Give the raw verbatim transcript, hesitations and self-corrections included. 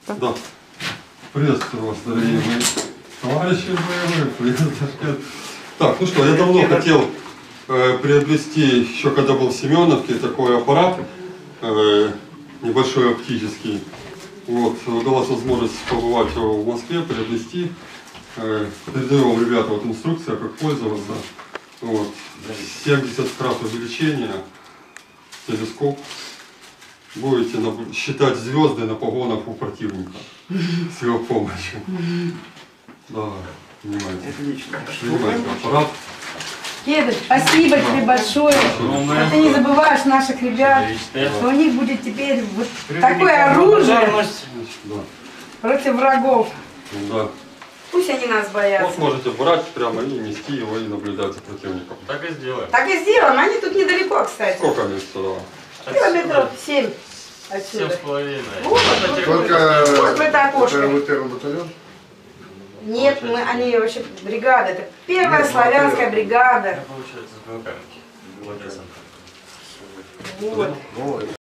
Да. Приветствую вас, дорогие мои товарищи боевые. Привет, Ташкент. Так, ну что, я давно хотел э, приобрести, еще когда был в Семеновке, такой аппарат, э, небольшой оптический. Вот, удалась возможность побывать в Москве, приобрести. Э, передаю вам, ребята, вот инструкция, как пользоваться. Вот, семьдесят крат увеличения, телескоп. Будете считать звезды на погонах у противника с его помощью. Да, внимайте. Отлично. Внимайте, аппарат. Кедр, спасибо тебе большое. А ты не забываешь наших ребят, что у них будет теперь вот такое оружие Да. против врагов. Да. Пусть они нас боятся. Вот можете брать прямо и нести его и наблюдать за противником. Так и сделаем. Так и сделаем. Они тут недалеко, кстати. Сколько мест сюда? Километров семь Семь отсюда. с половиной. Вот, Только вот в это окошко. это первый батальон? Нет, мы, они вообще бригада. Это первая Нет, славянская смотри. бригада. Получается, с белками. Вот. Ну,